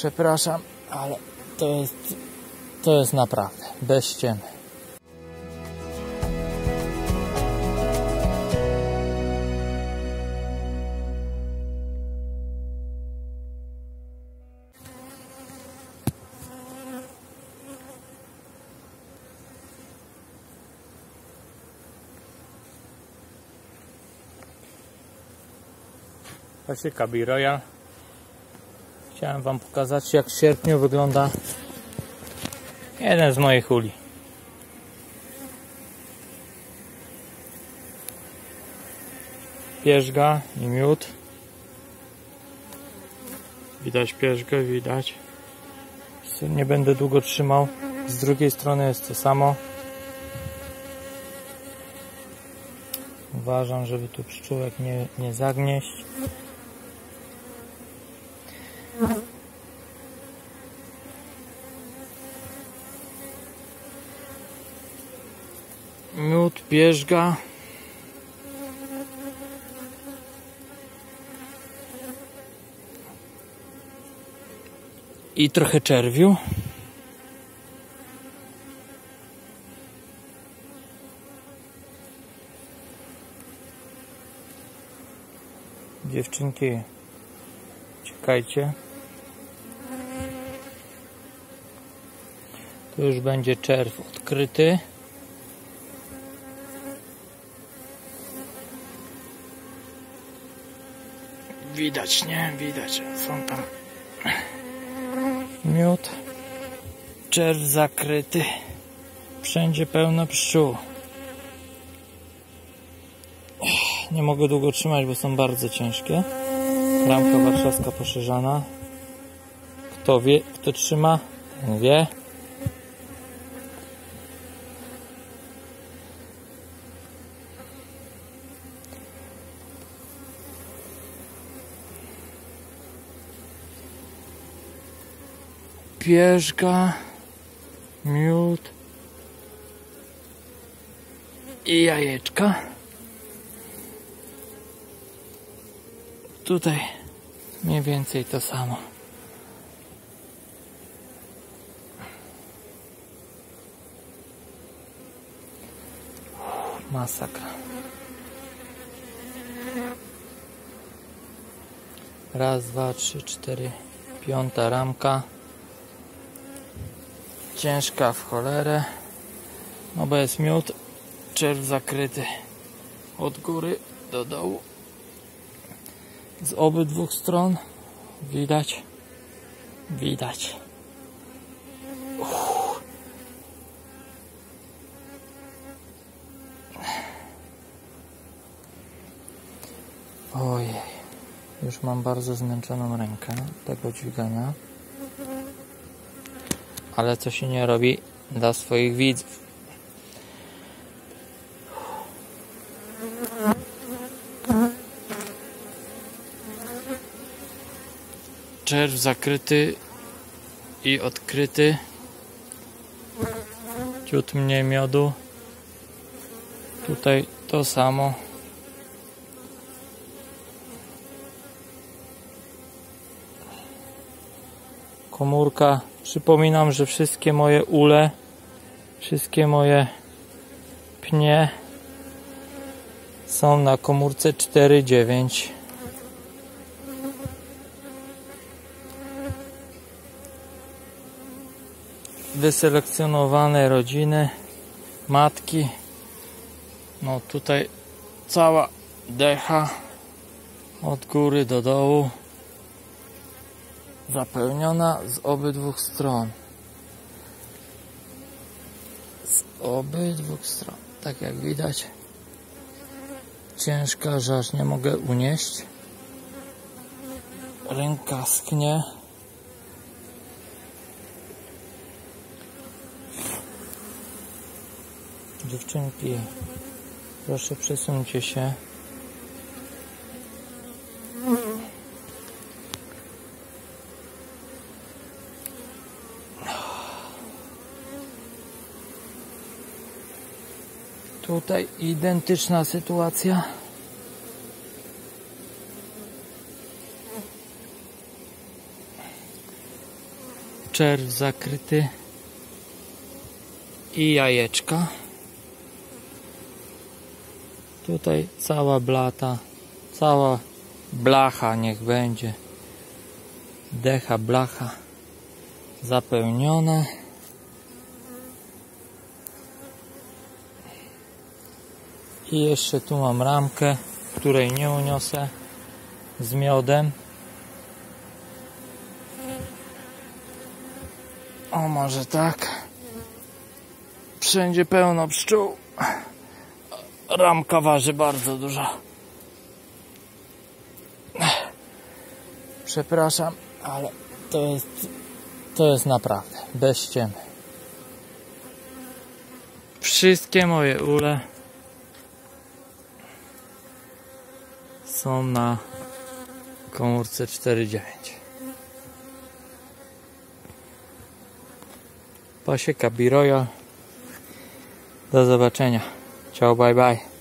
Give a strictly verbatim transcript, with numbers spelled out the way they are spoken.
przepraszam, ale to jest, to jest naprawdę bez ściemy. Pasieka Biroja. Chciałem wam pokazać, jak w sierpniu wygląda jeden z moich uli. Pierzga i miód. Widać pierzgę, widać. Nie będę długo trzymał. Z drugiej strony jest to samo. Uważam, żeby tu pszczółek nie, nie zagnieść. Miód, pierzga. I trochę czerwiu. Dziewczynki, czekajcie. Tu już będzie czerw odkryty. Widać, nie? Widać. Są tam miód. Czerw zakryty. Wszędzie pełno pszczół. Nie mogę długo trzymać, bo są bardzo ciężkie. Ramka warszawska poszerzana. Kto wie, kto trzyma, ten wie. Pierzga, miód i jajeczka. Tutaj mniej więcej to samo. Masakra. Raz, dwa, trzy, cztery, piąta ramka. Ciężka w cholerę. No bo jest miód, czerw zakryty od góry do dołu. Z obydwu stron widać, widać. Uff. Ojej, już mam bardzo zmęczoną rękę tego dźwigania, ale co się nie robi dla swoich widzów. Czerw zakryty i odkryty. Ciut mniej miodu. Tutaj to samo. Komórka. Przypominam, że wszystkie moje ule, wszystkie moje pnie są na komórce cztery dziewięć. Wyselekcjonowane rodziny, matki. No tutaj cała decha od góry do dołu zapełniona z obydwu stron. Z obydwu stron. Tak jak widać, ciężka, że aż nie mogę unieść. Ręka sknie. Dziewczynki, proszę przesuńcie się. Tutaj identyczna sytuacja. czerw zakryty i jajeczka. Tutaj cała blata, cała blacha niech będzie, decha, blacha zapełniona. I jeszcze tu mam ramkę, której nie uniosę, z miodem. O, może tak. Wszędzie pełno pszczół. Ramka waży bardzo dużo. Przepraszam, ale to jest, to jest naprawdę bez ściemy. Wszystkie moje ule są na komórce cztery dziewięć. Pasieka B-Royal. Do zobaczenia. Ciao, bye bye.